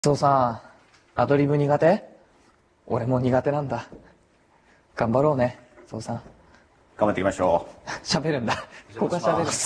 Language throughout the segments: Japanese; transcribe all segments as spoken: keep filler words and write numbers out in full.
そうさ、アドリブ苦手？俺も苦手なんだ。頑張ろうね、そうさん。 頑張っていきましょう。 喋るんだ。ここは喋る。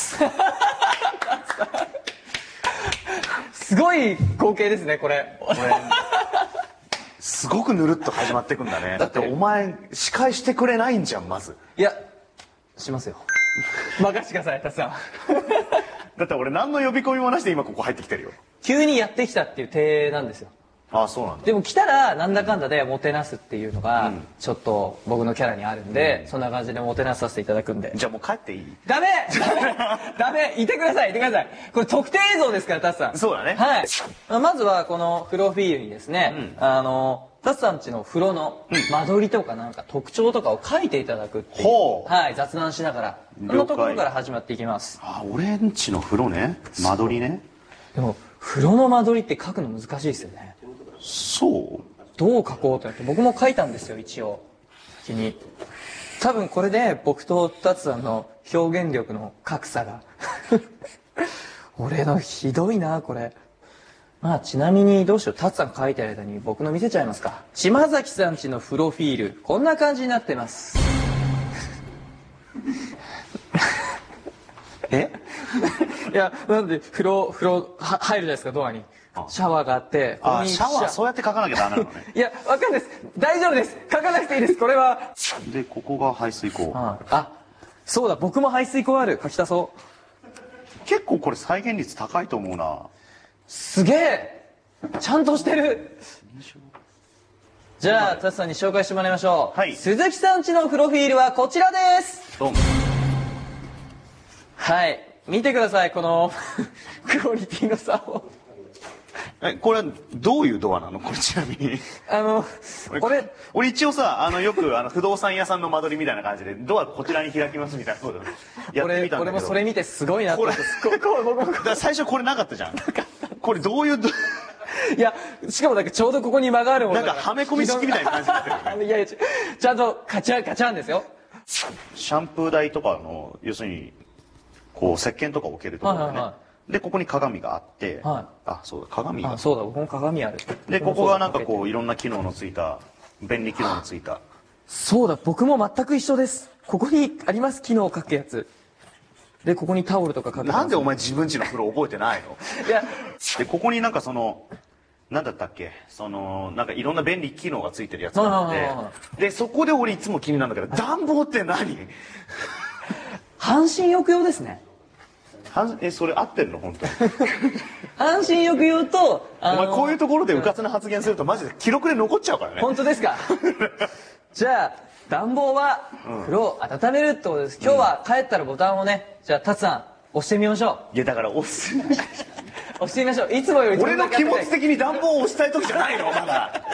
すごい光景ですね、これ。 これすごくぬるっと始まってくんだね。だってお前司会してくれないんじゃん、まず。 いや、しますよ。任してください、たつさん。 だって俺何の呼び込みもなしで今ここ入ってきてるよ。 急にやってきたっていう体なんですよ。 ああ、そうなんだ。 でも来たらなんだかんだでもてなすっていうのがちょっと僕のキャラにあるんで、うん、そんな感じでもてなさせていただくんで。 じゃあもう帰っていい？ ダメダメダメいてくださいいてください。これ特定映像ですから、タツさん。 そうだね。 はい。まずはこのプロフィールにですね、うん、あのタツさんちの風呂の間取りとかなんか特徴とかを書いていただくっていう、うん、はい、雑談しながらそんなところから始まっていきます。 あ、俺んちの風呂ね、間取りね。 でも風呂の間取りって書くの難しいですよね。 そうどう書こうとなって僕も書いたんですよ、一応気に。多分これで僕とタツさんの表現力の格差が俺のひどいなこれ。まあちなみにどうしよう、タツさん書いてる間に僕の見せちゃいますか。島崎さんちのプロフィールこんな感じになってますえいや、なんで風呂風呂は入るじゃないですか、ドアにシャワーがあって、 ああ、シャワーそうやって書かなきゃダメなのね。 いや、わかんないです、大丈夫です、書かなくていいです、これは。 でここが排水口。 ああ、そうだ、僕も排水口ある、書き足そう。 結構これ再現率高いと思うな。 すげえ、ちゃんとしてる。じゃあタツさんに紹介してもらいましょう。はい、鈴木さんちのプロフィールはこちらです。どうも。はい、見てください、このクオリティの差を。 え、これはどういうドアなの、これちなみに。 あのこれ俺一応さ、あのよくあの不動産屋さんの間取りみたいな感じでドアこちらに開きますみたいなことやってみたんだけど、 俺もそれ見てすごいなと思って。 最初これなかったじゃん。これどういういや、しかもなんかちょうどここに間があるもんなんかはめ込み式みたいな感じになってるよね。 いやいや、ちゃんとカチャンカチャンですよ。 シャンプー台とかの要するにこう石鹸とか置けるところだね、はいはいはい、でここに鏡があって、はい、あ、そうだ、鏡が、 あ、そうだ、僕も鏡ある。 でここがなんかこういろんな機能のついた便利機能のついた。 そうだ、僕も全く一緒です。ここにあります、機能を書くやつで、ここにタオルとかかけてます。 なんでお前自分家の風呂覚えてないの？いやでここになんかそのなんだったっけ、そのなんかいろんな便利機能がついてるやつがあって、でそこで俺いつも気になるんだけど、暖房って何？ 半身浴用ですね。 え、それ合ってるの本当に？ 半身浴用と、 あのー、お前こういうところでうかつな発言するとマジで記録で残っちゃうからね。 本当ですか？じゃあ暖房は風呂を温めるってことです。今日は帰ったらボタンをね、じゃあタツさん押してみましょう。いやだから押す押してみましょう。いつもより俺の気持ち的に暖房を押したい時じゃないのまだ。